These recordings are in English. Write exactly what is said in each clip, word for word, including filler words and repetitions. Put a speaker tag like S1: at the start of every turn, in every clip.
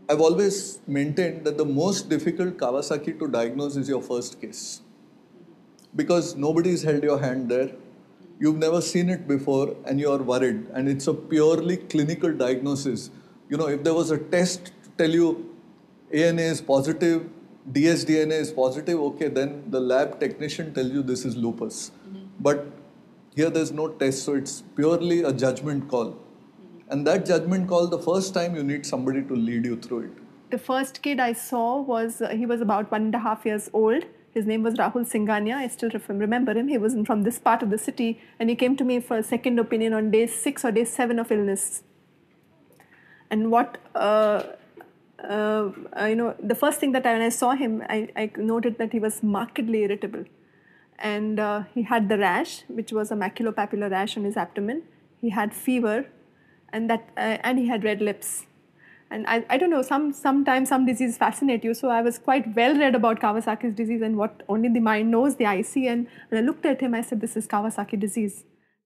S1: I've always maintained that the most difficult Kawasaki to diagnose is your first case. Because nobody's held your hand there, you've never seen it before, and you're worried. And it's a purely clinical diagnosis. You know, if there was a test to tell you A N A is positive, D S D N A is positive, okay, then the lab technician tells you this is lupus. Mm-hmm. But here there's no test, so it's purely a judgment call. Mm-hmm. And that judgment call, the first time you need somebody to lead you through it.
S2: The first kid I saw was, uh, he was about one and a half years old. His name was Rahul Singhania. I still remember him. He was from this part of the city, and he came to me for a second opinion on day six or day seven of illness. And what, uh, uh, you know, the first thing that I, when I saw him, I, I noted that he was markedly irritable. And uh, he had the rash, which was a maculopapular rash on his abdomen. He had fever, and, that, uh, and he had red lips. And I, I don't know, some, sometimes some diseases fascinate you. So I was quite well read about Kawasaki's disease and what only the mind knows, the I C. And when I looked at him, I said, this is Kawasaki disease.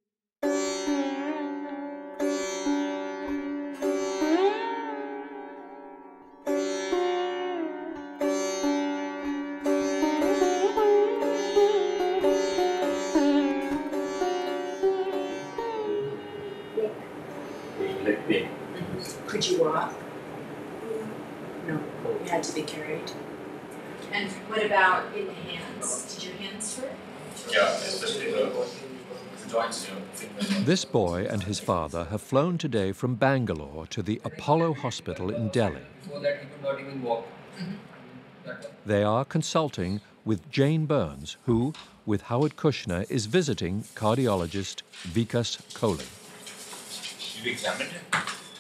S3: Leg pain.
S4: Could you walk? No, you had to be carried.
S5: And what about in the hands? Did your hands hurt?
S3: Yeah, especially the, the joints, you know, fingers.
S6: This boy and his father have flown today from Bangalore to the Apollo Hospital in Delhi.
S7: So that he could not even walk.
S5: Mm-hmm.
S6: They are consulting with Jane Burns, who, with Howard Kushner, is visiting cardiologist Vikas Kohli.
S3: You examined it?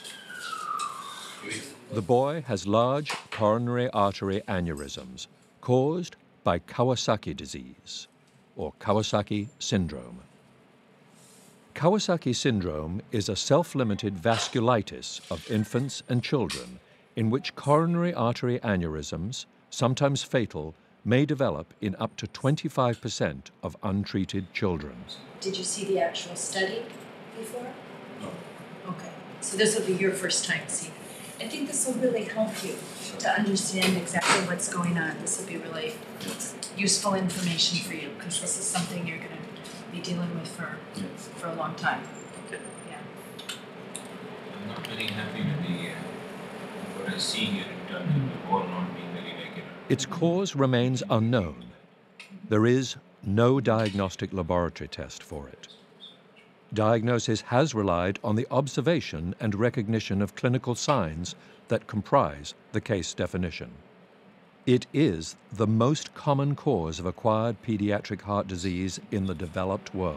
S6: The boy has large coronary artery aneurysms caused by Kawasaki disease, or Kawasaki syndrome. Kawasaki syndrome is a self-limited vasculitis of infants and children in which coronary artery aneurysms, sometimes fatal, may develop in up to twenty-five percent of untreated children.
S4: Did you see the actual study before?
S3: No.
S4: Okay, so this will be your first time seeing it. I think this will really help you to understand exactly what's going on. This will be really useful information for you because this is something you're going to be dealing with for
S3: Yes.
S4: for a long time.
S3: Okay.
S4: Yeah.
S3: I'm not very happy with the uh, what I see here in terms of the ball not being very regular.
S6: Its cause remains unknown. There is no diagnostic laboratory test for it. Diagnosis has relied on the observation and recognition of clinical signs that comprise the case definition. It is the most common cause of acquired pediatric heart disease in the developed world.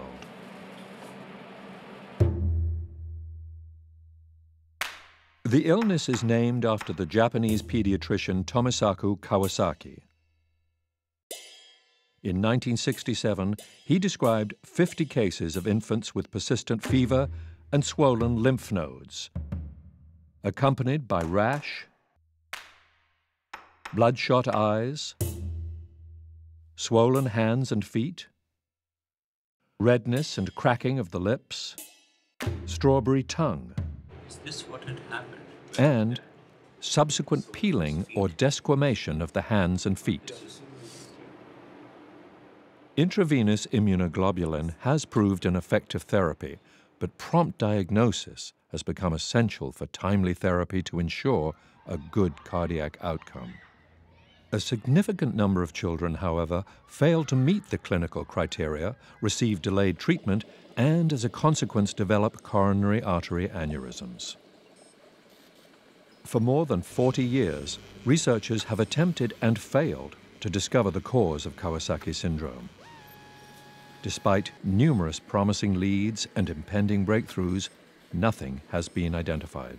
S6: The illness is named after the Japanese pediatrician Tomisaku Kawasaki. In nineteen sixty-seven, he described fifty cases of infants with persistent fever and swollen lymph nodes, accompanied by rash, bloodshot eyes, swollen hands and feet, redness and cracking of the lips, strawberry tongue,
S3: Is this what had happened?
S6: and subsequent peeling or desquamation of the hands and feet. Intravenous immunoglobulin has proved an effective therapy, but prompt diagnosis has become essential for timely therapy to ensure a good cardiac outcome. A significant number of children, however, fail to meet the clinical criteria, receive delayed treatment, and as a consequence develop coronary artery aneurysms. For more than forty years, researchers have attempted and failed to discover the cause of Kawasaki syndrome. Despite numerous promising leads and impending breakthroughs, nothing has been identified.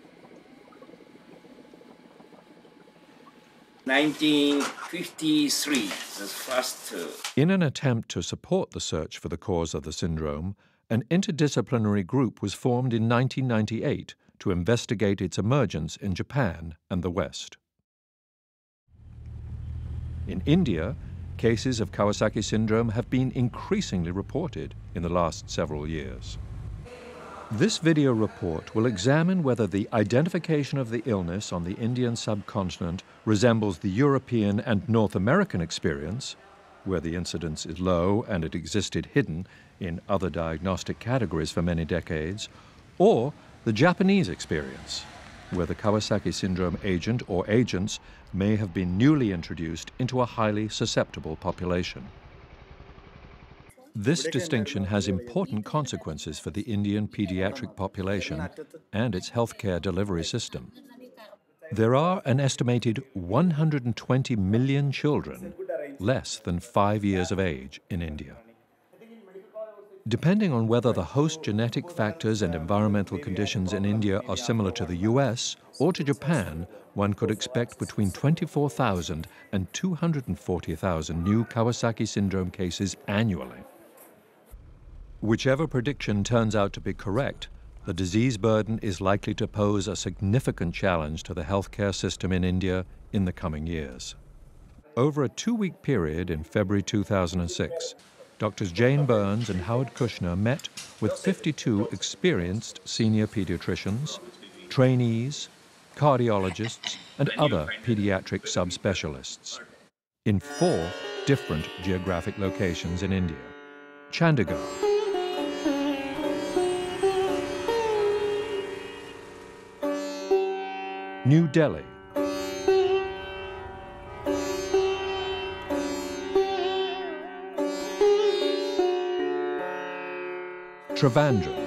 S8: nineteen fifty-three, the first. Uh...
S6: In an attempt to support the search for the cause of the syndrome, an interdisciplinary group was formed in nineteen ninety-eight to investigate its emergence in Japan and the West. In India, cases of Kawasaki syndrome have been increasingly reported in the last several years. This video report will examine whether the identification of the illness on the Indian subcontinent resembles the European and North American experience, where the incidence is low and it existed hidden in other diagnostic categories for many decades, or the Japanese experience, where the Kawasaki syndrome agent or agents may have been newly introduced into a highly susceptible population. This distinction has important consequences for the Indian pediatric population and its healthcare delivery system. There are an estimated one hundred twenty million children less than five years of age in India. Depending on whether the host genetic factors and environmental conditions in India are similar to the U S or to Japan, one could expect between twenty-four thousand and two hundred forty thousand new Kawasaki syndrome cases annually. Whichever prediction turns out to be correct, the disease burden is likely to pose a significant challenge to the healthcare system in India in the coming years. Over a two-week period in February two thousand six, Doctors Jane Burns and Howard Kushner met with fifty-two experienced senior pediatricians, trainees, cardiologists, and other pediatric subspecialists in four different geographic locations in India: Chandigarh, New Delhi, Trivandrum,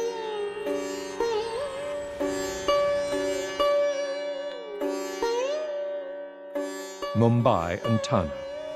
S6: Mumbai and Thane.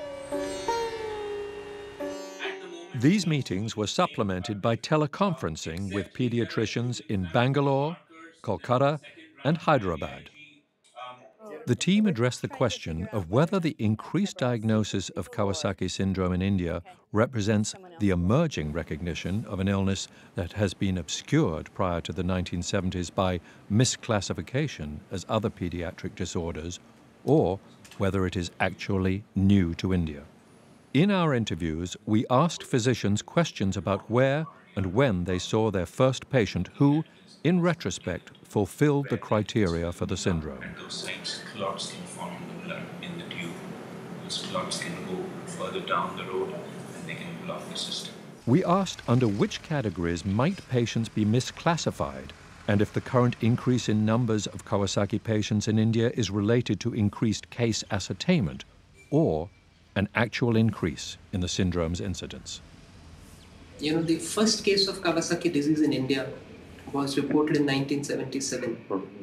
S6: These meetings were supplemented by teleconferencing with pediatricians in Bangalore, Kolkata, and Hyderabad. The team addressed the question of whether the increased diagnosis of Kawasaki syndrome in India represents the emerging recognition of an illness that has been obscured prior to the nineteen seventies by misclassification as other pediatric disorders, or whether it is actually new to India. In our interviews, we asked physicians questions about where and when they saw their first patient who, in retrospect, fulfilled the criteria for the syndrome.
S3: And those signs, clots can form in the blood, in the tube. Those clots can go further down the road and they can block the system.
S6: We asked under which categories might patients be misclassified, and if the current increase in numbers of Kawasaki patients in India is related to increased case ascertainment or an actual increase in the syndrome's incidence.
S9: You know, the first case of Kawasaki disease in India was reported in nineteen seventy-seven.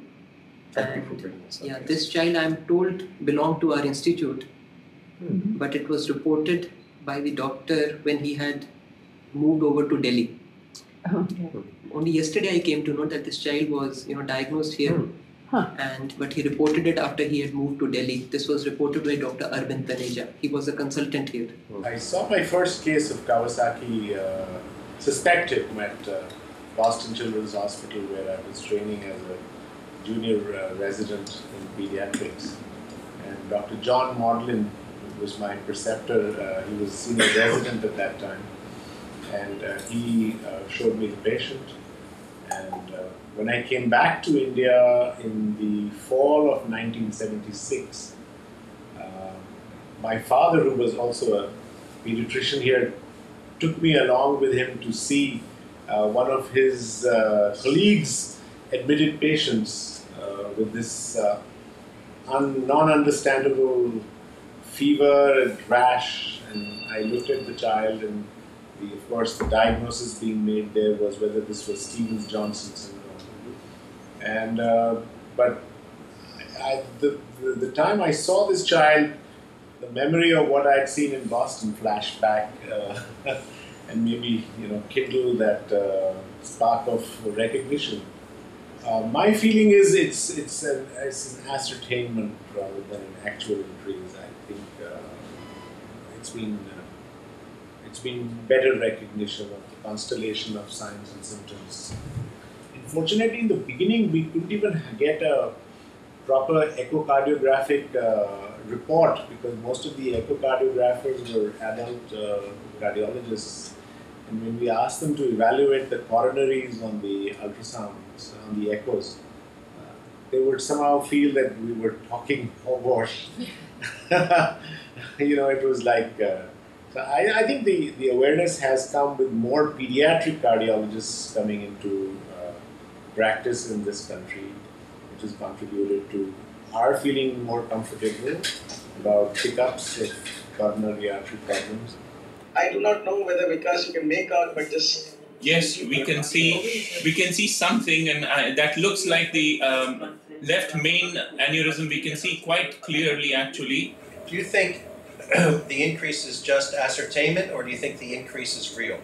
S9: And, yeah, this child, I'm told, belonged to our institute, mm-hmm. but it was reported by the doctor when he had moved over to Delhi. Okay. Only yesterday I came to know that this child was, you know, diagnosed here, mm. huh. and but he reported it after he had moved to Delhi. This was reported by Doctor Arvind Taneja. He was a consultant here.
S10: I saw my first case of Kawasaki uh, suspected at uh, Boston Children's Hospital, where I was training as a junior uh, resident in pediatrics. And Doctor John Maudlin was my preceptor. Uh, he was a senior resident at that time. And uh, he uh, showed me the patient. And uh, when I came back to India in the fall of nineteen seventy-six, uh, my father, who was also a pediatrician here, took me along with him to see uh, one of his uh, colleagues' admitted patients uh, with this uh, un non-understandable fever and rash. And I looked at the child, and the, of course the diagnosis being made there was whether this was Stevens-Johnson syndrome. And uh, but I, the, the the time I saw this child, the memory of what I had seen in Boston flashed back, uh, and maybe, you know, kindle that uh, spark of recognition. Uh, my feeling is it's it's an, it's an ascertainment rather than an actual increase. I think uh, it's been uh, it's been better recognition of the constellation of signs and symptoms. Unfortunately, in the beginning, we couldn't even get a proper echocardiographic uh, report, because most of the echocardiographers were adult uh, cardiologists, And when we asked them to evaluate the coronaries on the ultrasounds, on the echoes, uh, they would somehow feel that we were talking hogwash. You know, it was like, uh, so I, I think the, the awareness has come with more pediatric cardiologists coming into uh, practice in this country, which has contributed to our feeling more comfortable about pickups of coronary artery problems.
S11: I do not know whether Vikas you can make out, but just
S3: yes, we can see we can see something, and uh, that looks like the um, left main aneurysm. We can see quite clearly, actually.
S12: Do you think the increase is just ascertainment, or do you think the increase is real?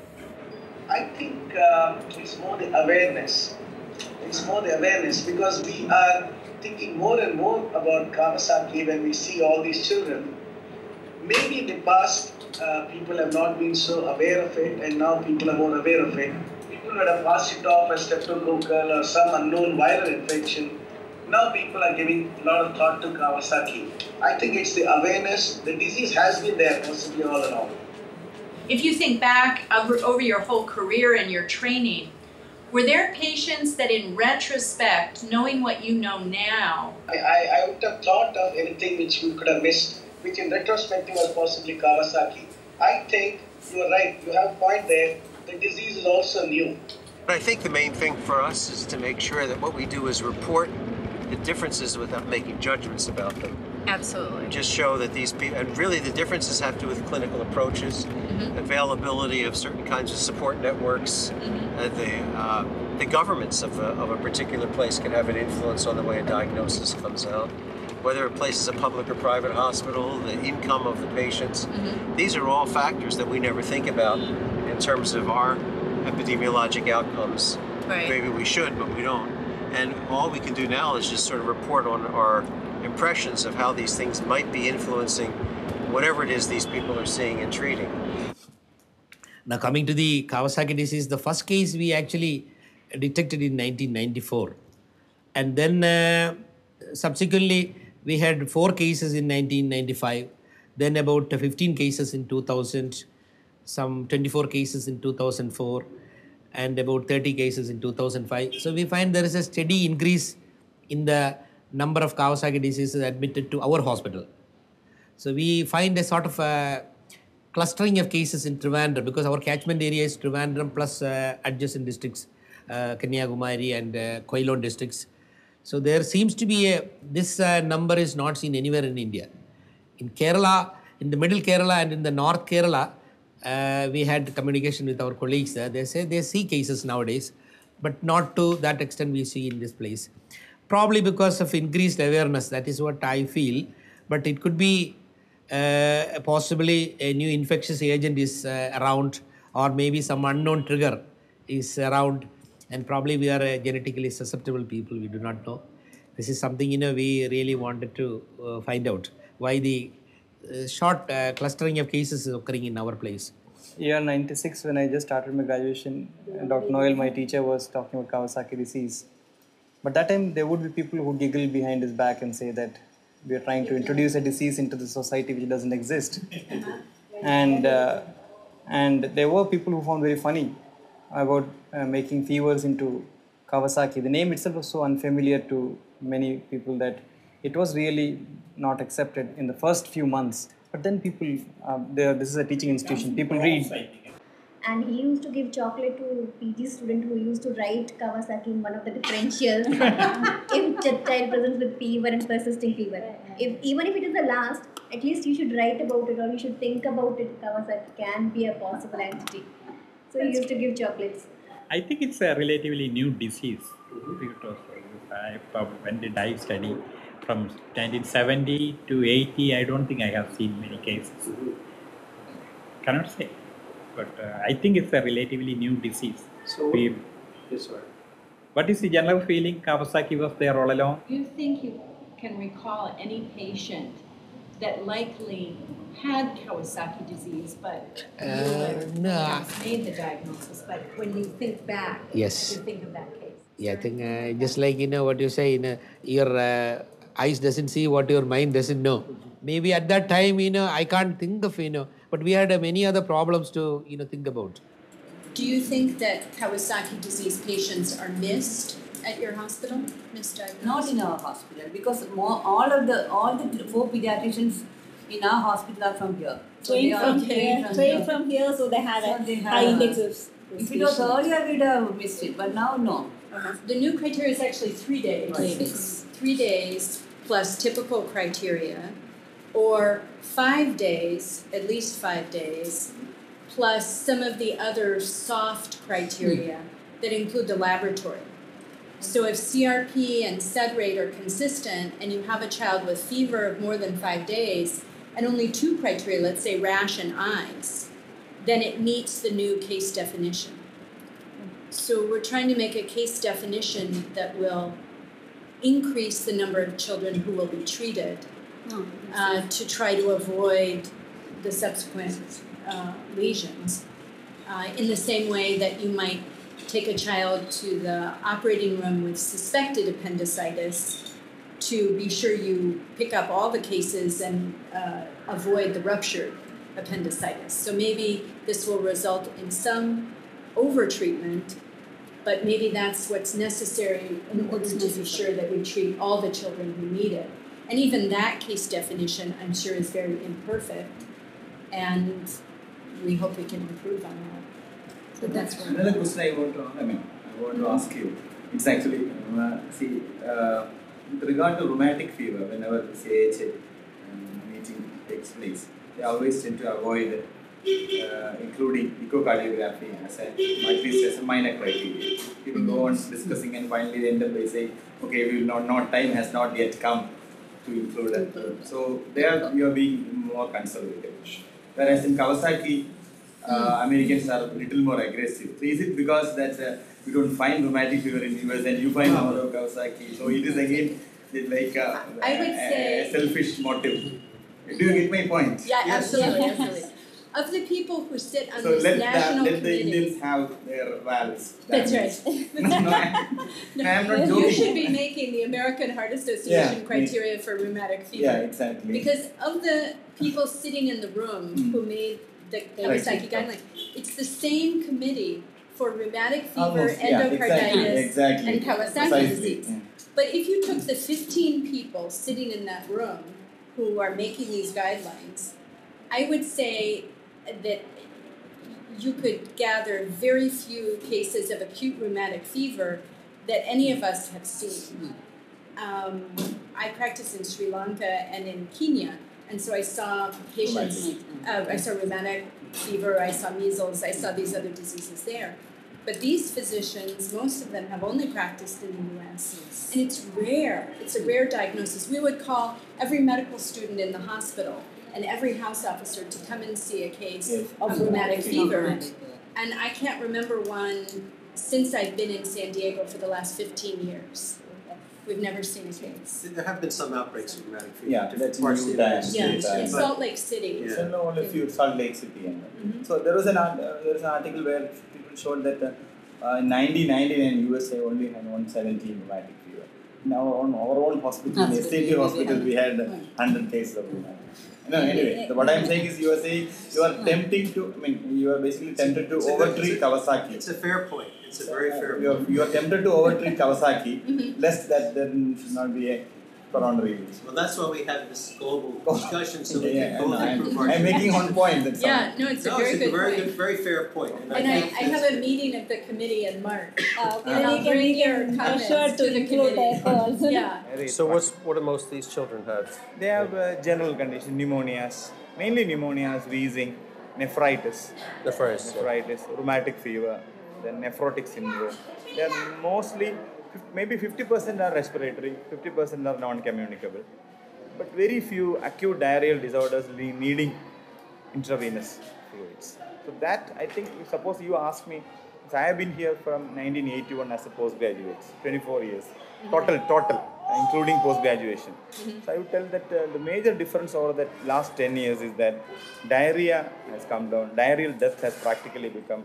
S11: I think uh, it's more the awareness. It's more the awareness because we are thinking more and more about Kawasaki when we see all these children. Maybe in the past, uh, people have not been so aware of it, and now people are more aware of it. People would have passed it off as streptococcal or some unknown viral infection. Now people are giving a lot of thought to Kawasaki. I think it's the awareness. The disease has been there possibly all along.
S4: If you think back over, over your whole career and your training, were there patients that in retrospect, knowing what you know now?
S11: I, I, I wouldn't have thought of anything which we could have missed, which in retrospective was possibly Kawasaki. I think you are right, you have a point there, the disease is also new.
S12: But I think the main thing for us is to make sure that what we do is report the differences without making judgments about them.
S4: Absolutely.
S12: Just show that these people, and really the differences have to do with clinical approaches, mm-hmm. availability of certain kinds of support networks, mm-hmm. uh, the, uh, the governments of a, of a particular place can have an influence on the way a diagnosis comes out. Whether a place is a public or private hospital, the income of the patients, mm-hmm. these are all factors that we never think about in terms of our epidemiologic outcomes.
S4: Right.
S12: Maybe we should, but we don't. And all we can do now is just sort of report on our impressions of how these things might be influencing whatever it is these people are seeing and treating.
S13: Now coming to the Kawasaki disease, the first case we actually detected in nineteen ninety-four. And then uh, subsequently we had four cases in nineteen ninety-five, then about fifteen cases in two thousand, some twenty-four cases in two thousand four, and about thirty cases in two thousand five. So we find there is a steady increase in the number of Kawasaki diseases admitted to our hospital. So we find a sort of a clustering of cases in Trivandrum because our catchment area is Trivandrum plus uh, adjacent districts, uh, Kanyakumari and uh, Koilon districts. So there seems to be a, this uh, number is not seen anywhere in India. In Kerala, in the middle Kerala and in the north Kerala, uh, we had communication with our colleagues there. They say they see cases nowadays, but not to that extent we see in this place. Probably because of increased awareness, that is what I feel. But it could be uh, possibly a new infectious agent is uh, around, or maybe some unknown trigger is around, and probably we are uh, genetically susceptible people, we do not know. This is something, you know, we really wanted to uh, find out, why the uh, short uh, clustering of cases is occurring in our place.
S14: Year ninety-six, when I just started my graduation, Doctor Noel, my teacher, was talking about Kawasaki disease. But that time there would be people who giggle behind his back and say that we are trying to introduce a disease into the society which doesn't exist. And, uh, and there were people who found very funny about uh, making fevers into Kawasaki. The name itself was so unfamiliar to many people that it was really not accepted in the first few months. But then people, uh, this is a teaching institution, people read.
S15: And he used to give chocolate to P G student who used to write Kawasaki in one of the differentials if the child presents with fever and persisting fever. If even if it is the last, at least you should write about it or you should think about it. Kawasaki can be a possible entity. So he used to give chocolates.
S16: I think it's a relatively new disease. Because I when did I study from nineteen seventy to eighty? I don't think I have seen many cases. Cannot say. But uh, I think it's a relatively new disease.
S9: So,
S16: we,
S9: yes, sir.
S16: What is the general feeling? Kawasaki was there all along?
S17: Do you think you can recall any patient that likely had Kawasaki disease, but you
S13: Uh, no.
S17: made the diagnosis? But when you think back,
S13: Yes.
S17: you think of that case.
S13: Yeah, I think uh, just like, you know, what you say, you know, your uh, eyes doesn't see what your mind doesn't know. Maybe at that time, you know, I can't think of, you know, but we had uh, many other problems to, you know, think about.
S17: Do you think that Kawasaki disease patients are missed at your hospital, misdiagnosed?
S18: Not in our hospital, because more, all of the all the four pediatricians in our hospital are from here. So
S19: Trained
S18: they are
S19: from
S18: trained
S19: here,
S18: from
S19: trained
S18: here.
S19: from here, so they had
S18: So
S19: a
S18: they
S19: high
S18: have-
S19: index of
S18: If it was earlier, we'd have missed it, but now no.
S17: Uh-huh. The new criteria is actually three days.
S18: Right.
S17: Three days plus typical criteria, or five days, at least five days, plus some of the other soft criteria that include the laboratory. So if C R P and sed rate are consistent and you have a child with fever of more than five days and only two criteria, let's say rash and eyes, then it meets the new case definition. So we're trying to make a case definition that will increase the number of children who will be treated uh, to try to avoid the subsequent uh, lesions. Uh, in the same way that you might take a child to the operating room with suspected appendicitis to be sure you pick up all the cases and uh, avoid the ruptured appendicitis. So maybe this will result in some overtreatment, but maybe that's what's necessary in order to be sure that we treat all the children who need it. And even that case definition, I'm sure, is very imperfect, and we hope we can improve on that. So that's what
S20: Another question I want to, I mean, I want to ask you. It's actually, uh, see, uh, with regard to rheumatic fever, whenever the C H A um, meeting takes place, they always tend to avoid uh, including echocardiography as a, at least as a minor criteria. People go on discussing and finally they end up by saying, okay, we will not, not, time has not yet come to include it. So there you are being more conservative. Whereas in Kawasaki, uh, Americans are a little more aggressive. So is it because that uh, we don't find rheumatic fever in the U S and you find more of Kawasaki? So it is again like a,
S17: I would
S20: a,
S17: say-
S20: a selfish motive. Do you get my point?
S17: Yeah,
S20: Yes.
S17: absolutely, absolutely. Of the people who sit on
S20: So
S17: this
S20: let,
S17: national
S20: the, let the
S17: committee,
S20: Indians have their valves.
S17: that's
S20: That
S17: right.
S20: means- no, no, I, no, I'm not joking.
S17: You should be making the American Heart Association
S20: Yeah,
S17: criteria for rheumatic fever.
S20: Yeah, exactly.
S17: Because of the people sitting in the room
S20: Mm.
S17: who made the
S20: Right.
S17: Kawasaki guideline, it's the same committee for rheumatic fever,
S20: Almost, yeah,
S17: endocarditis,
S20: exactly, exactly.
S17: and Kawasaki
S20: Precisely,
S17: disease.
S20: yeah.
S17: But if you took the fifteen people sitting in that room who are making these guidelines, I would say that you could gather very few cases of acute rheumatic fever that any of us have seen. Um, I practice in Sri Lanka and in Kenya, and so I saw patients, uh, I saw rheumatic fever, I saw measles, I saw these other diseases there. But these physicians, most of them have only practiced in the U S. And it's rare, it's a rare diagnosis. We would call every medical student in the hospital and every house officer to come and see a case
S20: Yes.
S17: of rheumatic fever. And I can't remember one since I've been in San Diego for the last fifteen years. We've never seen a case.
S21: There have been some outbreaks of rheumatic fever.
S20: Yeah,
S21: in different
S20: that's in
S21: parts of the
S20: Utah
S21: United
S20: and
S17: Yeah,
S21: States.
S17: in
S20: But-
S17: Salt Lake City.
S20: So no, only few Salt Lake City. And
S17: Mhm.
S20: So there was an art, uh, there was an article where people showed that uh, uh, in nineteen ninety-nine U S A only had one hundred seventeen rheumatic fever. Now on our own hospital, in S T T hospital, we had one hundred cases of rheumatic. No, anyway, so what I'm saying is you are saying you are tempting to, I mean, you are basically tempted to
S21: It's a good-
S20: overtreat
S21: it's a-
S20: Kawasaki.
S21: It's a fair point. It's a very fair
S20: You are,
S21: point.
S20: you are tempted to overtreat Kawasaki,
S17: Mhm.
S20: lest that there should not be a coronary use.
S21: Well, that's why we have this global discussion, so we
S20: Yeah,
S21: can both
S20: no, I'm-
S21: improve our.
S20: I'm making one point, that's
S17: Yeah,
S20: all.
S17: no, it's a
S21: No,
S17: very
S21: it's
S17: good
S21: a very
S17: point.
S21: good, very fair point. And
S17: And I,
S21: think
S17: I have
S21: that's-
S17: a meeting of the committee in March.
S19: Uh,
S17: And I'll
S19: we can-
S17: bring
S19: we
S17: your
S19: can
S17: comments
S19: assure
S17: to
S19: to
S17: the
S19: include
S17: committee.
S19: that also.
S17: Yeah.
S21: So what's, what do most of these children have?
S20: They have uh, general conditions, pneumonias, mainly pneumonias, wheezing, nephritis,
S21: Nephritis, yeah.
S20: nephritis, rheumatic fever, then nephrotic syndrome. They are mostly, maybe fifty percent are respiratory, fifty percent are non-communicable, but very few acute diarrheal disorders le- needing intravenous fluids. So that, I think, if suppose you ask me, so I have been here from nineteen eighty-one as a postgraduate, twenty-four years, total, total, including post-graduation.
S17: Mhm.
S20: So I would tell that uh, the major difference over the last ten years is that diarrhea has come down, diarrheal death has practically become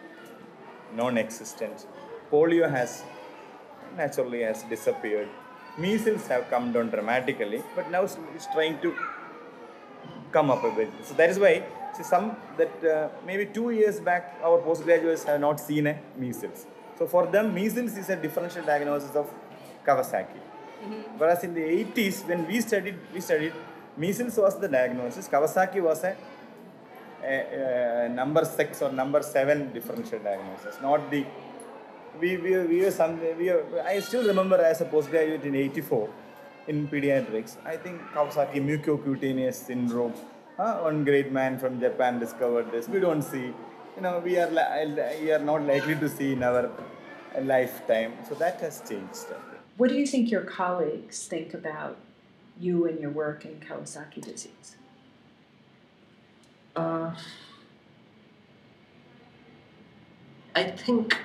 S20: non-existent. Polio has naturally has disappeared. Measles have come down dramatically, but now it's it's trying to come up a bit. So that is why See, some that uh, maybe two years back, our postgraduates have not seen a measles. So for them, measles is a differential diagnosis of Kawasaki. Mm-hmm. Whereas in the eighties, when we studied, we studied measles was the diagnosis. Kawasaki was a, a, a number six or number seven differential diagnosis, not the. We we we were some. We were, I still remember as a postgraduate in eighty-four in pediatrics. I think Kawasaki mucocutaneous syndrome. Uh, one great man from Japan discovered this. We don't see, you know, we are we are not likely to see in our lifetime. So that has changed.
S4: What do you think your colleagues think about you and your work in Kawasaki disease?
S9: Uh, I think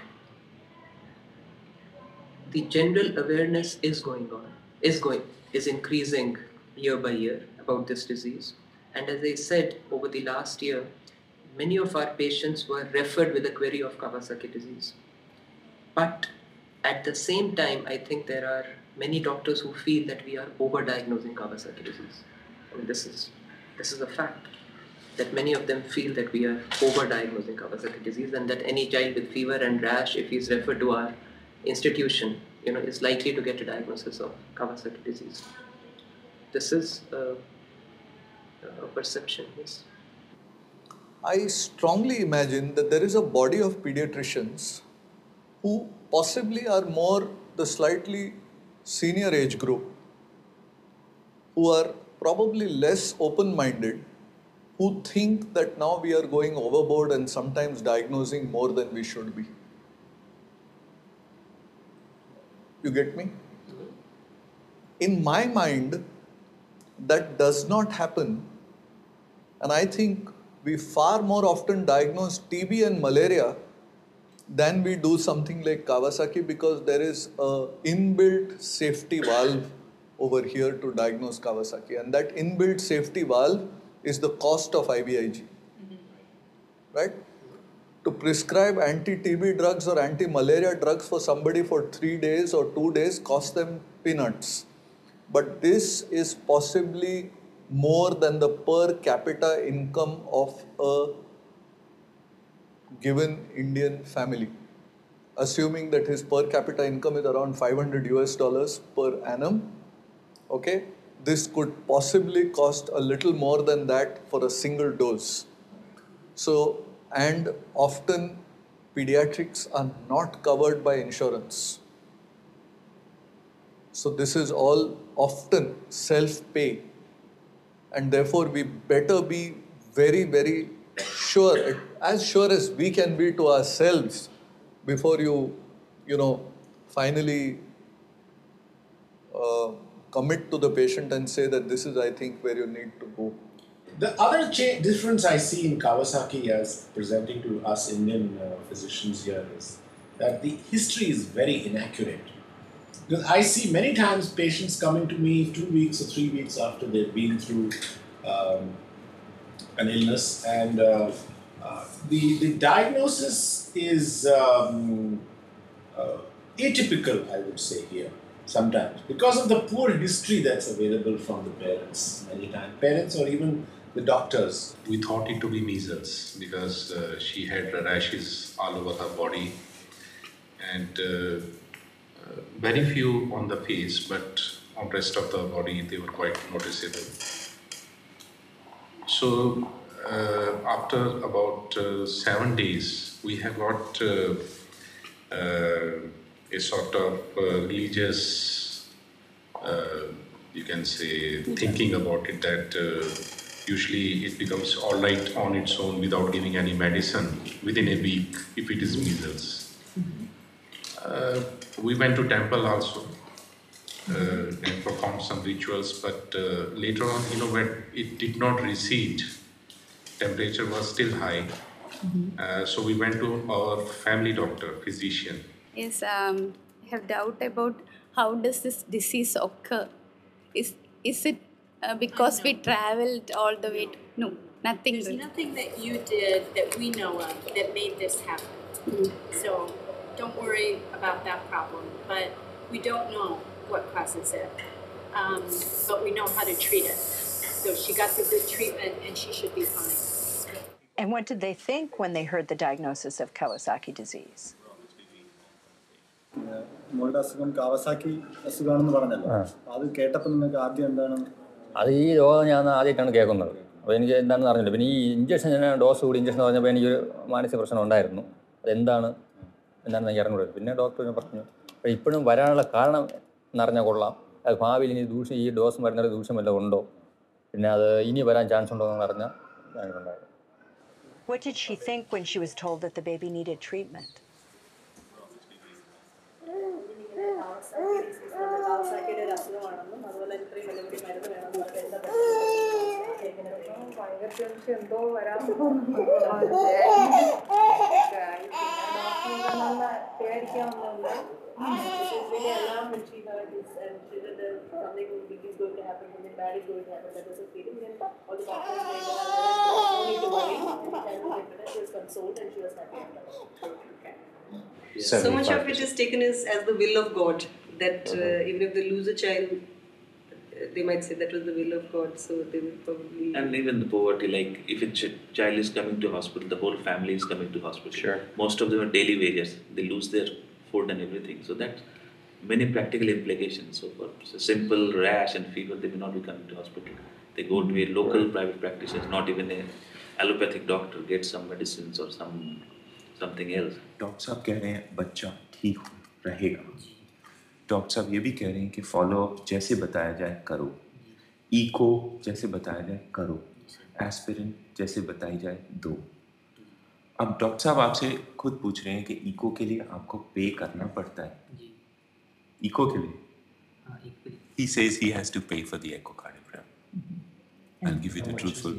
S9: the general awareness is going on, is going, is increasing year by year about this disease. And as I said, over the last year, many of our patients were referred with a query of Kawasaki disease. But at the same time, I think there are many doctors who feel that we are overdiagnosing Kawasaki disease. I mean, this is, this is a fact, that many of them feel that we are overdiagnosing Kawasaki disease and that any child with fever and rash, if he is referred to our institution, you know, is likely to get a diagnosis of Kawasaki disease. This is uh, a perception, yes.
S1: I strongly imagine that there is a body of pediatricians who possibly are more the slightly senior age group, who are probably less open-minded, who think that now we are going overboard and sometimes diagnosing more than we should be. You get me? In my mind, that does not happen, and I think we far more often diagnose T B and malaria than we do something like Kawasaki, because there is a inbuilt safety valve over here to diagnose Kawasaki, and that inbuilt safety valve is the cost of I V I G. Mm-hmm. Right? To prescribe anti-T B drugs or anti-malaria drugs for somebody for three days or two days costs them peanuts. But this is possibly more than the per capita income of a given Indian family. Assuming that his per capita income is around five hundred U S dollars per annum, okay, this could possibly cost a little more than that for a single dose. So, and often pediatrics are not covered by insurance. So this is all often self-pay, and therefore we better be very, very sure, as sure as we can be to ourselves before you, you know, finally uh, commit to the patient and say that this is, I think, where you need to go.
S10: The other cha- difference I see in Kawasaki as presenting to us Indian uh, physicians here is that the history is very inaccurate. Because I see many times patients coming to me two weeks or three weeks after they've been through um, an illness, and uh, uh, the, the diagnosis is um, uh, atypical, I would say, here sometimes, because of the poor history that's available from the parents many times, parents or even the doctors.
S19: We thought it to be measles because uh, she had rashes all over her body, and uh, uh, very few on the face, but on rest of the body they were quite noticeable. So uh, after about uh, seven days, we have got uh, uh, a sort of uh, religious, uh, you can say, thinking about it, that uh, usually it becomes all right on its own without giving any medicine within a week if it is measles. Mm-hmm. uh, we went to temple also uh, and performed some rituals, but uh, later on, you know, when it did not recede, temperature was still high. Mm-hmm. uh, so we went to our family doctor, physician.
S22: Yes, um, I have doubt about how does this disease occur. Is is it uh, because we traveled all the way to, no, nothing.
S17: There's nothing that you did that we know of that made this happen. Mm-hmm. So don't worry about that problem. But we don't know what causes it. Um, but we know how to treat it. So she got the good treatment and she should be fine.
S2: And what did they think when they heard the diagnosis of Kawasaki disease?
S20: മോളുടെ അസുഖം Kawasaki അസുഖമാണെന്ന് പറഞ്ഞല്ലോ. അത് കേട്ടപ്പോൾ നിങ്ങൾക്ക് ആദ്യം എന്താണ്?
S7: അത് ഈ രോഗം ഞാൻ ആദ്യമായിട്ടാണ് കേൾക്കുന്നത്. അപ്പോൾ എനിക്ക് എന്താണെന്ന് അറിഞ്ഞില്ല. പിന്നെ ഈ ഇഞ്ചക്ഷൻ ഞാൻ ഡോസ് കൂടി ഇഞ്ചക്ഷൻ പറഞ്ഞപ്പോൾ എനിക്കൊരു മാനസിക പ്രശ്നം ഉണ്ടായിരുന്നു. അതെന്താണ് എന്താണെന്ന് എനിക്ക് അറിഞ്ഞുകൂടും. പിന്നെ ഡോക്ടറിനെ പറഞ്ഞു അപ്പോൾ ഇപ്പോഴും വരാനുള്ള കാരണം എന്നറിഞ്ഞാൽ കൊള്ളാം. അത് ഭാവിയിൽ ഇനി ദൂഷ്യം ഈ ഡോസ് മരുന്നൊരു ദൂഷ്യം വല്ലതും ഉണ്ടോ, പിന്നെ അത് ഇനി വരാൻ ചാൻസ് ഉണ്ടോ എന്ന് അറിഞ്ഞാൽ ഞാനുണ്ടായിരുന്നു.
S2: What did she think when she was told that the baby needed treatment?
S23: എന്തോ വരാൻ പേടിക്കാവുന്ന really alarmed when she heard this and she said that something big is going to happen, something bad is going to happen. That was a feeling. Then all the doctors made her no need to worry. She was consoled and she was happy.
S24: So much of it is taken as, as the will of God, that uh, even if they lose a child, they might say that was the will of God, so they will probably...
S25: And even the poverty, like if a ch- child is coming to hospital, the whole family is coming to hospital. Sure. Most of them are daily wages. They lose their food and everything. So that many practical implications. So for a simple rash and fever, they may not be coming to hospital. They go to a local private practitioner, not even a allopathic doctor, get some medicines or some something else.
S26: Doctor साहब कह रहे हैं बच्चा ठीक रहेगा. Doctor साहब ये भी कह रहे हैं कि फॉलो अप जैसे बताया जाए करो, इको जैसे बताया जाए करो, एस्पिरिन जैसे बताई जाए दो. अब डॉक्टर साहब आपसे खुद पूछ रहे हैं कि इको के लिए आपको पे करना पड़ता है. इको के लिए he says he has to pay for the echocardiogram. I'll give you the truthful.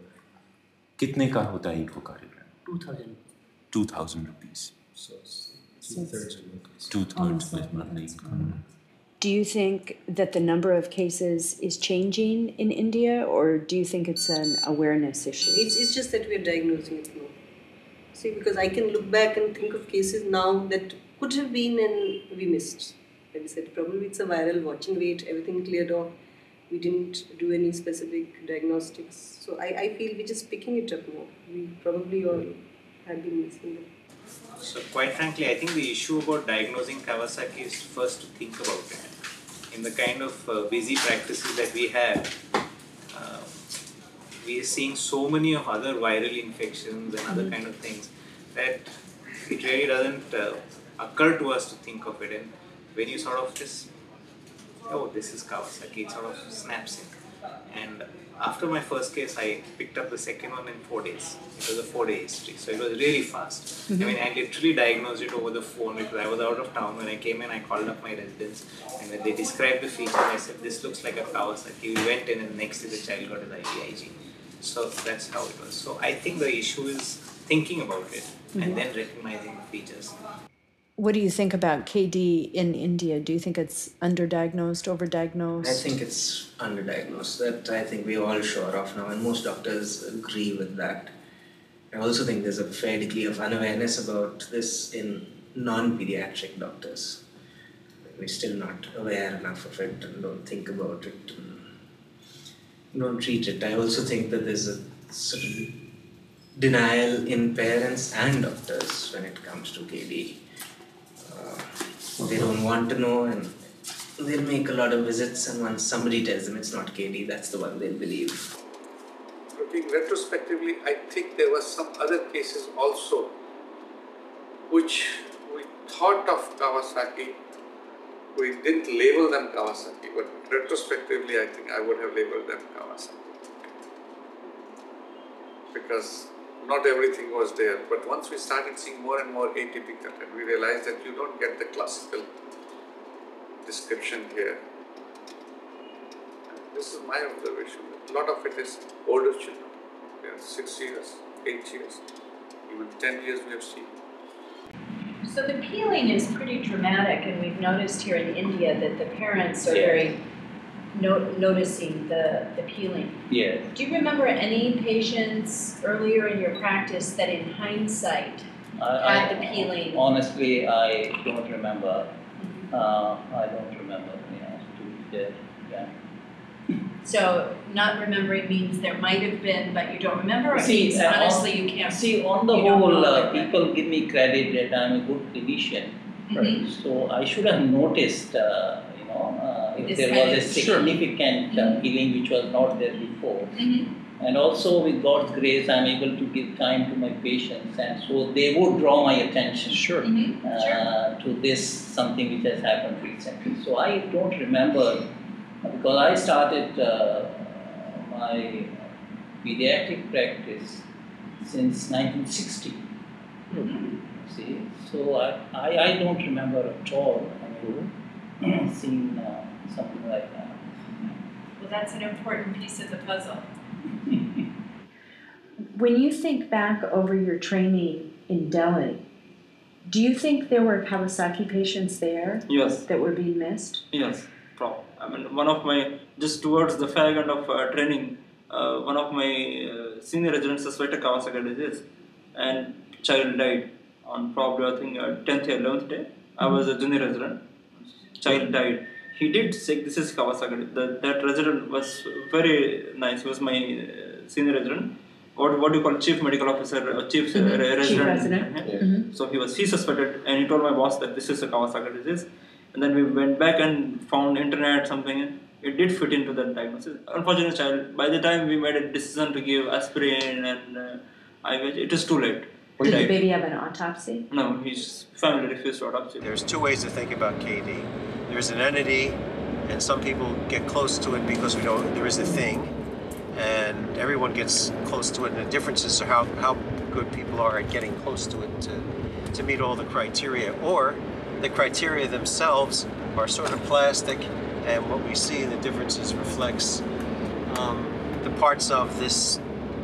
S26: कितने का होता है echocardiogram?
S27: two thousand.
S26: Two thousand rupees.
S27: So two thirds of it.
S26: Two thirds of money.
S2: Do you think that the number of cases is changing in India, or do you think it's an awareness issue?
S24: It's, it's just that we're diagnosing it now. See, because I can look back and think of cases now that could have been and we missed. Like I said, probably it's a viral watching wait, everything cleared off. We didn't do any specific diagnostics. So I, I feel we're just picking it up now. We probably all had been missing them.
S28: So quite frankly, I think the issue about diagnosing Kawasaki is first to think about it. In the kind of uh, busy practices that we have, uh, we are seeing so many of other viral infections and other kind of things that it really doesn't uh, occur to us to think of it. And when you sort of just, oh, this is Kawasaki, it sort of snaps in. And after my first case, I picked up the second one in four days. It was a four-day history, so it was really fast.
S2: Mm-hmm.
S28: I mean, I literally diagnosed it over the phone because I was out of town. When I came in, I called up my residents, and when they described the features, I said, "This looks like a Kawasaki." We went in, and next day the child got an I V I G. So that's how it was. So I think the issue is thinking about it
S2: Mm-hmm.
S28: and then recognizing the features.
S2: What do you think about K D in India? Do you think it's underdiagnosed, overdiagnosed?
S29: I think it's underdiagnosed. That I think we're all sure of now, and most doctors agree with that. I also think there's a fair degree of unawareness about this in non-pediatric doctors. We're still not aware enough of it and don't think about it and don't treat it. I also think that there's a sort of denial in parents and doctors when it comes to K D. Uh, they don't want to know, and they'll make a lot of visits, and once somebody tells them it's not K D, that's the one they'll believe.
S30: Looking retrospectively, I think there were some other cases also which we thought of Kawasaki. We didn't label them Kawasaki, but retrospectively, I think I would have labeled them Kawasaki. Because not everything was there, but once we started seeing more and more atypical, and we realized that you don't get the classical description here. And this is my observation. A lot of it is older children. They are six years, eight years, even ten years we have seen.
S4: So the peeling is pretty dramatic, and we've noticed here in India that the parents are
S25: Yeah.
S4: very no- noticing the, the peeling.
S25: Yeah.
S4: Do you remember any patients earlier in your practice that in hindsight
S27: I,
S4: had
S27: I,
S4: the peeling?
S27: Honestly, I don't remember. Uh, I don't remember. Yeah, to, yeah, yeah.
S4: So not remembering means there might have been, but you don't remember, or
S27: See,
S4: means
S27: uh,
S4: honestly
S27: on,
S4: you can't.
S27: See, on the
S4: you don't
S27: whole,
S4: know
S27: uh,
S4: that.
S27: people give me credit that I'm a good clinician.
S4: Mhm.
S27: So I should have noticed, uh, you know, uh, if
S4: This
S27: there
S4: kind
S27: was a
S4: of- Sure.
S27: significant uh,
S4: Mhm.
S27: healing which was not there before.
S4: Mhm.
S27: And also, with God's grace, I'm able to give time to my patients, and so they would draw my attention.
S7: Sure.
S4: Mhm.
S27: Uh, to this something which has happened recently. So I don't remember because I started uh, my pediatric practice since nineteen sixty.
S4: Mhm.
S27: See, so I, I, I don't remember at all I mean, seeing uh, something like that.
S4: Well, that's an important piece of the puzzle.
S2: When you think back over your training in Delhi, do you think there were Kawasaki patients there
S3: Yes.
S2: that were being missed?
S3: Yes, pro. I mean, one of my, just towards the fag end of uh, training, uh, one of my uh, senior residents suspected Kawasaki disease, and child died on probably, I think, uh, tenth or eleventh day. I was a junior resident. Child died. He did say this is Kawasaki. The, that resident was very nice. He was my uh, senior resident. What, what do you call chief medical officer, uh, chief, uh,
S2: Mhm.
S3: re-
S2: Chief
S3: resident?
S2: resident.
S3: Yeah.
S2: Mhm.
S3: So he was he suspected, and he told my boss that this is a Kawasaki disease. And then we went back and found internet something. It did fit into that diagnosis. Unfortunately, child. By the time we made a decision to give aspirin and uh, I V, it is too late. He
S2: Did the
S3: died.
S2: baby have an autopsy?
S3: No, his family refused to autopsy.
S21: There's two ways to think about K D. There's an entity, and some people get close to it because we know there is a thing, and everyone gets close to it, and the difference is how, how good people are at getting close to it to, to meet all the criteria. Or the criteria themselves are sort of plastic, and what we see in the differences reflects um, the parts of this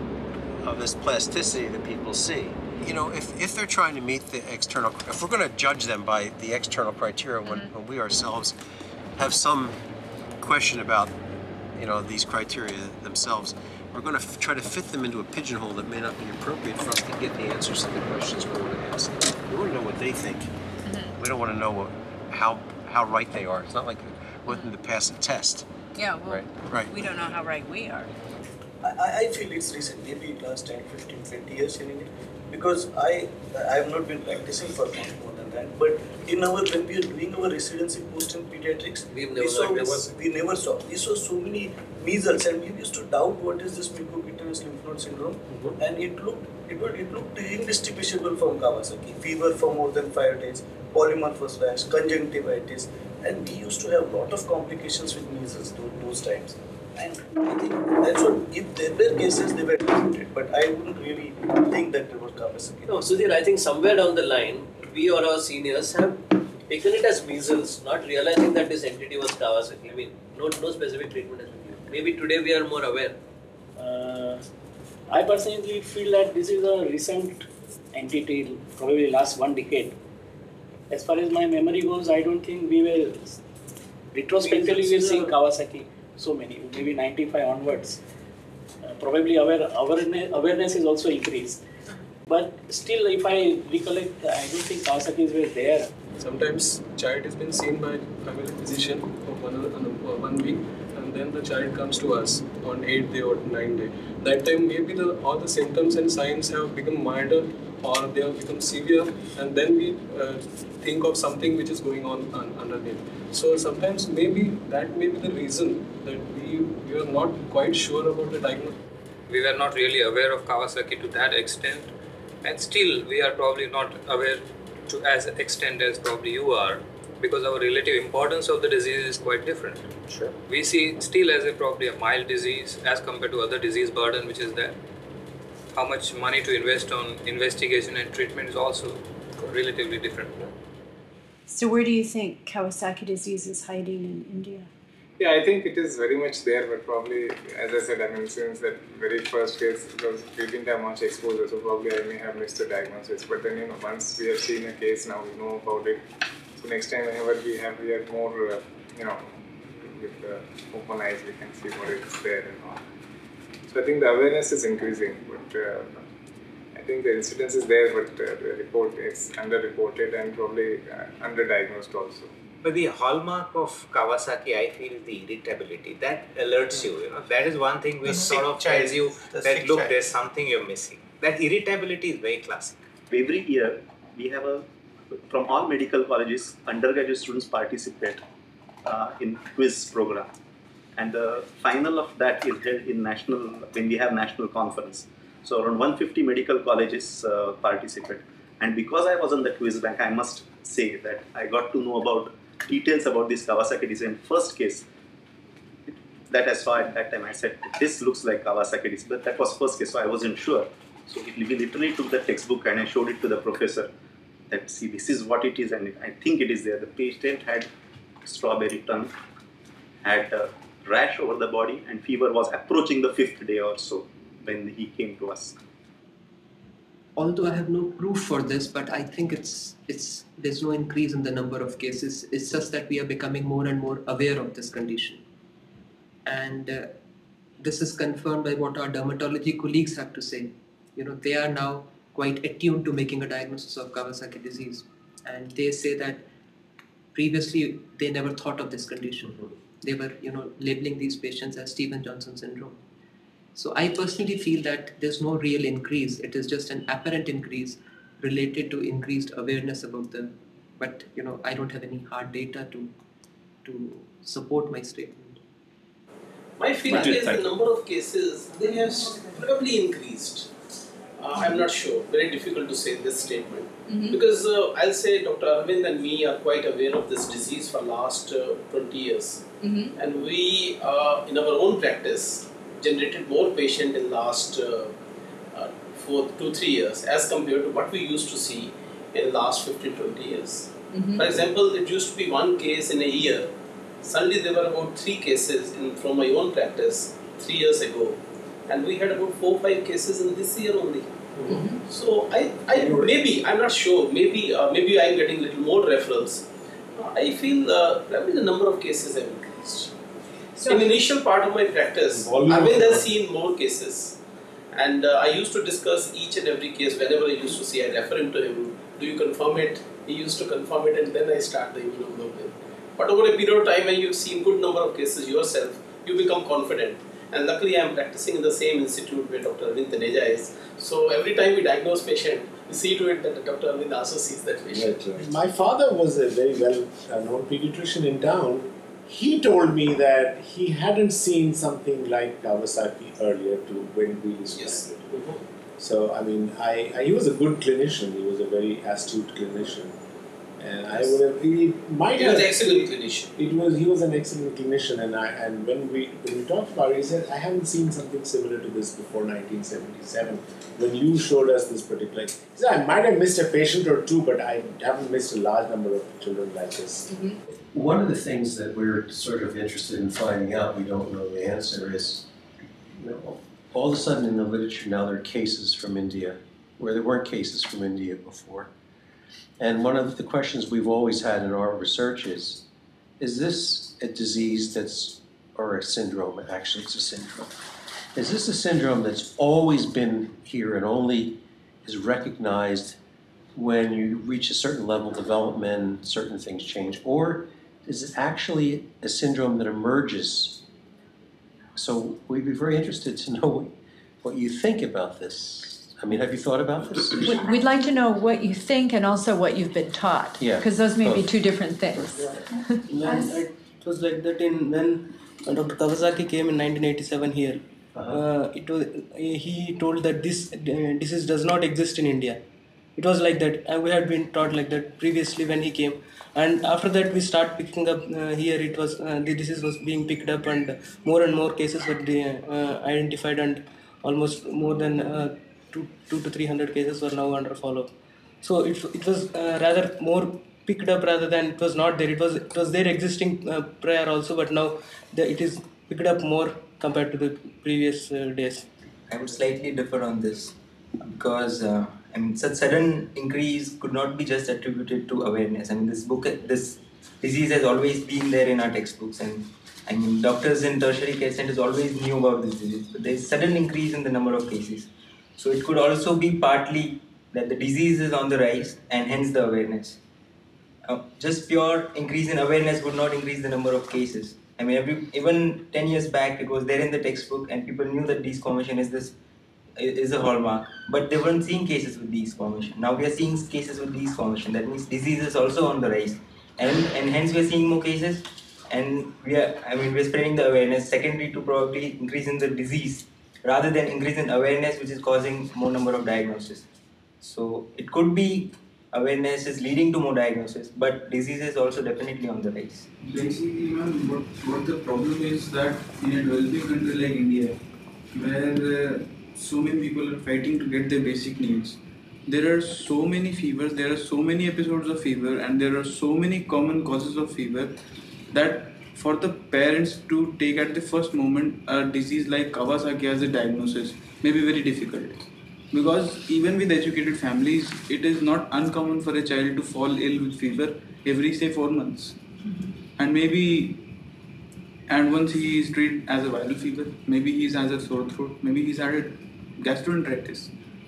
S21: of this plasticity that people see. You know, if, if they're trying to meet the external, if we're going to judge them by the external criteria when, when we ourselves have some question about, you know, these criteria themselves, we're going to f- try to fit them into a pigeonhole that may not be appropriate for us to get the answers to the questions we want to ask. We want to know what they think. We don't want to know what, how how right they are. It's not like we want them to pass a test.
S5: Yeah, well,
S21: Right. Right.
S5: we don't know how right we are.
S6: I, I feel it's recent, maybe last ten, fifteen, twenty years in India, because I I have not been practicing for much more than that. But in our when we are doing our residency post in pediatrics,
S24: We've
S6: we
S24: never
S6: saw
S24: heard this.
S6: we never saw we saw so many measles, and we used to doubt what is this mucocutaneous lymph node syndrome, and it looked it would it looked indistinguishable from Kawasaki. Fever for more than five days, polymorphous rash, conjunctivitis, and we used to have a lot of complications with measles those, those times. And I think that's what, if there were cases, they were treated, but I wouldn't really think that there was Kawasaki.
S24: No, Sudhir, I think somewhere down the line, we or our seniors have taken it as measles, not realizing that this entity was Kawasaki. I mean, no, no specific treatment has been given. Maybe today we are more aware.
S8: Uh, I personally feel that this is a recent entity, probably last one decade. As far as my memory goes, I don't think we were, retrospectively we are seeing Kawasaki so many, maybe ninety-five onwards. Uh, probably aware, awareness, awareness is also increased. But still, if I recollect, I don't think Kawasaki's were there.
S11: Sometimes child has been seen by family physician for one, uh, one week, and then the child comes to us on eighth day or ninth day. That time maybe the, all the symptoms and signs have become milder or they have become severe, and then we uh, think of something which is going on un- underneath. So sometimes maybe that may be the reason that we, we are not quite sure about the diagnosis.
S12: We were not really aware of Kawasaki to that extent, and still we are probably not aware to as extent as probably you are, because our relative importance of the disease is quite different.
S21: Sure.
S12: We see still as a probably a mild disease as compared to other disease burden which is there. How much money to invest on investigation and treatment is also relatively different.
S2: So where do you think Kawasaki disease is hiding in India?
S13: Yeah, I think it is very much there, but probably, as I said, I mean, since that very first case, because we didn't have much exposure, so probably I may have missed the diagnosis. But then, you know, once we have seen a case, now we know about it. So next time, whenever we have, we are more, uh, you know, with uh, open eyes, we can see what is there and all. So I think the awareness is increasing, but uh, I think the incidence is there, but uh, the report is underreported and probably uh, underdiagnosed also.
S28: But the hallmark of Kawasaki, I feel, is the irritability. That alerts you, you know. That is one thing which
S1: The
S28: sort
S1: sick
S28: of
S1: child,
S28: tells you
S1: the
S28: that,
S1: sick
S28: look,
S1: child.
S28: there's something you're missing. That irritability is very classic.
S5: Every year, we have a, from all medical colleges, undergraduate students participate uh, in quiz program. And the final of that is held in national, when we have national conference. So around one hundred fifty medical colleges uh, participate. And because I was on the quiz bank, I must say that I got to know about details about this Kawasaki disease. First case that I saw at that time, I said, this looks like Kawasaki disease. But that was first case, so I wasn't sure. So it, we literally took the textbook and I showed it to the professor that, see, this is what it is, and I think it is there. The patient had strawberry tongue, had a rash over the body, and fever was approaching the fifth day or so when he came to us.
S9: Although I have no proof for this, but I think it's it's there's no increase in the number of cases. It's just that we are becoming more and more aware of this condition, and uh, this is confirmed by what our dermatology colleagues have to say. You know, they are now quite attuned to making a diagnosis of Kawasaki disease, and they say that previously they never thought of this condition. They were, you know, labeling these patients as Stevens-Johnson syndrome. So I personally feel that there's no real increase. It is just an apparent increase related to increased awareness about the, but you know, I don't have any hard data to to support my statement.
S10: My feeling is the number of cases, they have probably increased. Uh, I'm not sure, very difficult to say this statement.
S4: Mm-hmm.
S10: Because uh, I'll say Doctor Arvind and me are quite aware of this disease for last uh, twenty years.
S4: Mm-hmm.
S10: And we, uh, in our own practice, generated more patient in last uh, uh, for two, three years as compared to what we used to see in last fifteen, twenty years.
S4: Mm-hmm.
S10: For example, it used to be one case in a year. Suddenly there were about three cases in, from my own practice three years ago. And we had about four, five cases in this year only.
S4: Mm-hmm.
S10: So I, I maybe, I'm not sure, maybe uh, maybe I'm getting little more referrals. Uh, I feel uh, probably the number of cases have increased.
S4: So
S10: in initial part of my practice, Arvind has seen more cases. And uh, I used to discuss each and every case whenever I used to see, I refer him to him. Do you confirm it? He used to confirm it, and then I start the immunoglobulin. But over a period of time, when you've seen good number of cases yourself, you become confident. And luckily, I am practicing in the same institute where Doctor Arvind Taneja is. So every time we diagnose patient, we see to it that Doctor Arvind also sees that patient.
S14: Right, right. My father was a very well-known pediatrician in town. He told me that he hadn't seen something like Kawasaki earlier to when we used to
S10: Yes.
S14: have it. So, I mean, I, I he was a good clinician. He was a very astute clinician. And I would have, he might
S10: He
S14: have.
S10: was an excellent clinician.
S14: It was, he was an excellent clinician, and I and when we when we talked about it, he said, I haven't seen something similar to this before nineteen seventy-seven. When you showed us this particular, he said, I might have missed a patient or two, but I haven't missed a large number of children like this.
S4: Mm-hmm.
S15: One of the things that we're sort of interested in finding out, we don't know the answer, is, you know, all of a sudden in the literature now there are cases from India where there weren't cases from India before. And one of the questions we've always had in our research is, is this a disease that's, or a syndrome, actually it's a syndrome. Is this a syndrome that's always been here and only is recognized when you reach a certain level of development, certain things change? Or is it actually a syndrome that emerges? So we'd be very interested to know what you think about this. I mean, have you thought about this?
S4: We- We'd like to know what you think and also what you've been taught.
S15: Yeah.
S4: Because those may be
S15: Both.
S4: two different things.
S16: When it was like that in when Doctor Kawasaki came in nineteen eighty-seven here, uh, it was he told that this uh, disease does not exist in India. It was like that, and we had been taught like that previously when he came. And after that, we start picking up uh, here. It was uh, the disease was being picked up, and more and more cases were uh, identified, and almost more than uh, two, two to three hundred cases were now under follow-up. So it it was uh, rather more picked up rather than it was not there. It was it was there existing uh, prior also, but now the, it is picked up more compared to the previous uh, days.
S18: I would slightly differ on this because uh, I mean such sudden increase could not be just attributed to awareness. I mean this book, this disease has always been there in our textbooks, and I mean doctors in tertiary care centers always knew about this disease. But there is sudden increase in the number of cases. So it could also be partly that the disease is on the rise and hence the awareness. uh, just pure increase in awareness would not increase the number of cases. I mean, every, even ten years back, it was there in the textbook, and people knew that yeast formation is this is a hallmark, but they weren't seeing cases with yeast formation. Now we are seeing cases with yeast formation. That means disease is also on the rise, and and hence we are seeing more cases, and we are I mean we are spreading the awareness. Secondary to probably increase in the disease rather than increase in awareness, which is causing more number of diagnoses. So it could be awareness is leading to more diagnosis, but disease is also definitely on the rise.
S1: Basically, man, what, what the problem is that in a developing country like India, where uh, so many people are fighting to get their basic needs, there are so many fevers, there are so many episodes of fever, and there are so many common causes of fever that for the parents to take at the first moment a disease like Kawasaki as a diagnosis may be very difficult. Because even with educated families, it is not uncommon for a child to fall ill with fever every, say, four months. Mm-hmm. And maybe, and once he is treated as a viral fever, maybe he has a sore throat, maybe he's had a gastroenteritis.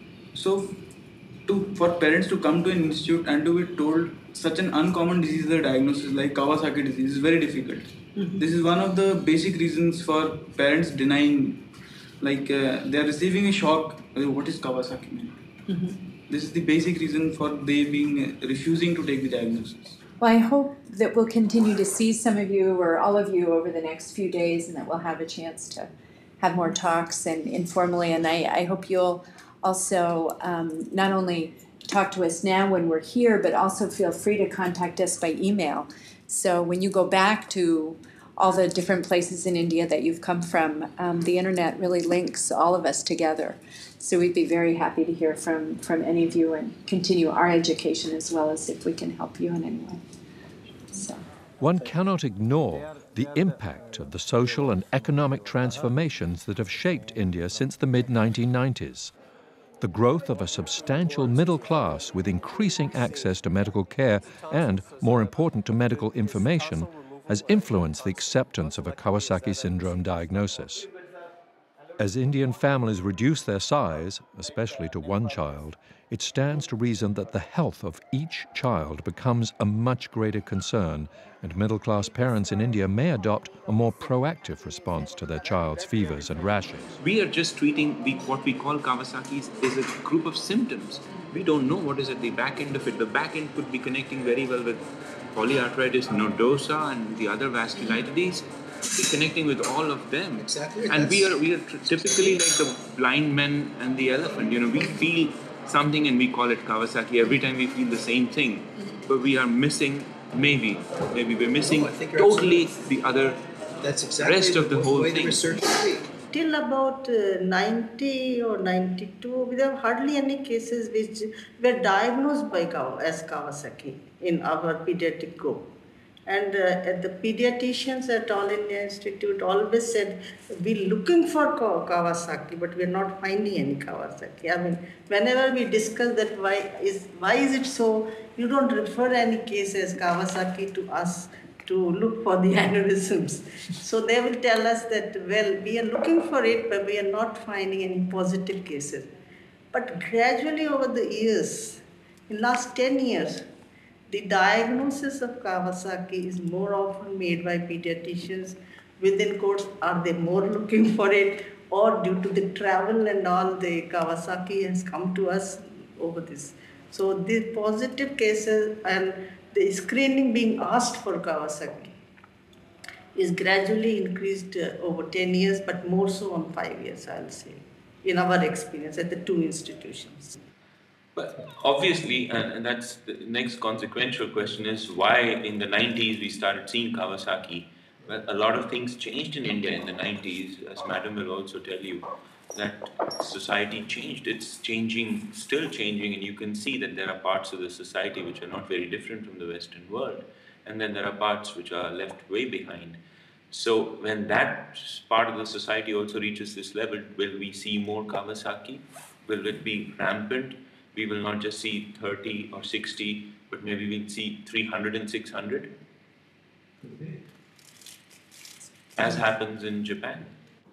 S1: So, to, for parents to come to an institute and to be told such an uncommon disease, the diagnosis like Kawasaki disease is very difficult. Mm-hmm. This is one of the basic reasons for parents denying, like uh, they are receiving a shock. What is Kawasaki mean? Mm-hmm. This is the basic reason for they being uh, refusing to take the diagnosis.
S17: Well, I hope that we'll continue to see some of you or all of you over the next few days, and that we'll have a chance to have more talks and informally. And I, I hope you'll also um, not only talk to us now when we're here, but also feel free to contact us by email. So when you go back to all the different places in India that you've come from, um, the internet really links all of us together. So we'd be very happy to hear from, from any of you and continue our education as well as if we can help you in any way. So.
S19: One cannot ignore the impact of the social and economic transformations that have shaped India since the mid nineteen nineties. The growth of a substantial middle class with increasing access to medical care and, more important, to medical information has influenced the acceptance of a Kawasaki syndrome diagnosis. As Indian families reduce their size, especially to one child, it stands to reason that the health of each child becomes a much greater concern, and middle-class parents in India may adopt a more proactive response to their child's fevers and rashes.
S28: We are just treating the, what we call Kawasaki's is a group of symptoms. We don't know what is at the back end of it. The back end could be connecting very well with polyarthritis nodosa and the other vasculitis. Be connecting with all of them. Exactly. And we are we are typically like the blind men and the elephant. You know, we feel something and we call it Kawasaki. Every time we feel the same thing, but we are missing maybe maybe we're missing no, totally the other
S6: That's exactly
S28: rest of the,
S6: the
S28: whole
S6: way
S28: thing.
S6: The research
S24: Till about uh, ninety or ninety-two, we have hardly any cases which were diagnosed by Kaw- as Kawasaki in our pediatric group. And uh, the pediatricians at All India Institute always said, we're looking for Kawasaki, but we're not finding any Kawasaki. I mean, whenever we discuss that, why is why is it so, you don't refer any cases Kawasaki to us to look for the aneurysms. So they will tell us that, well, we are looking for it, but we are not finding any positive cases. But gradually over the years, in last ten years, the diagnosis of Kawasaki is more often made by pediatricians. Within course, are they more looking for it, or due to the travel and all, the Kawasaki has come to us over this. So the positive cases and the screening being asked for Kawasaki is gradually increased uh, over ten years, but more so on five years, I'll say, in our experience at the two institutions.
S28: But obviously, and that's the next consequential question is why in the nineties we started seeing Kawasaki. Well, a lot of things changed in India in the nineties, as Madam will also tell you, that society changed. It's changing, still changing, and you can see that there are parts of the society which are not very different from the Western world. And then there are parts which are left way behind. So when that part of the society also reaches this level, will we see more Kawasaki? Will it be rampant? We will not just see thirty or sixty, but maybe we'll see three hundred and six hundred, as happens in Japan.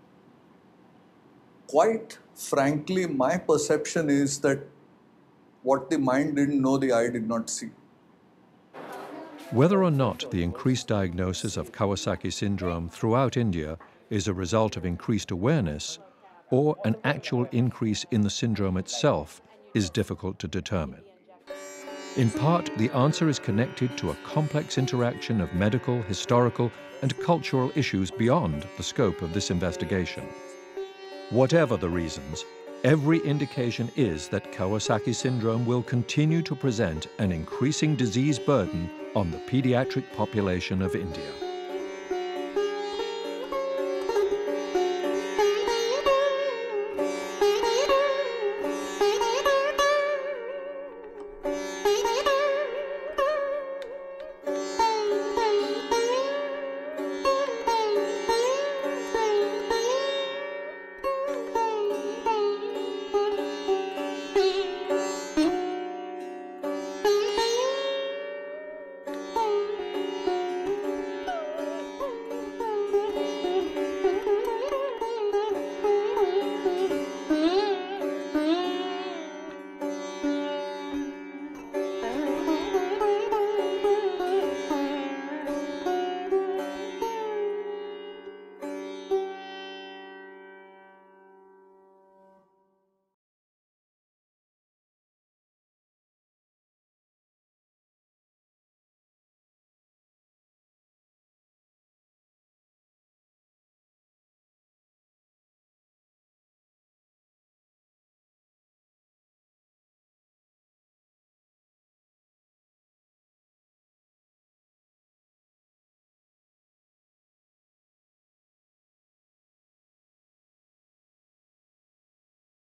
S20: Quite frankly, my perception is that what the mind didn't know, the eye did not see.
S19: Whether or not the increased diagnosis of Kawasaki syndrome throughout India is a result of increased awareness or an actual increase in the syndrome itself is difficult to determine. In part, the answer is connected to a complex interaction of medical, historical, and cultural issues beyond the scope of this investigation. Whatever the reasons, every indication is that Kawasaki syndrome will continue to present an increasing disease burden on the pediatric population of India.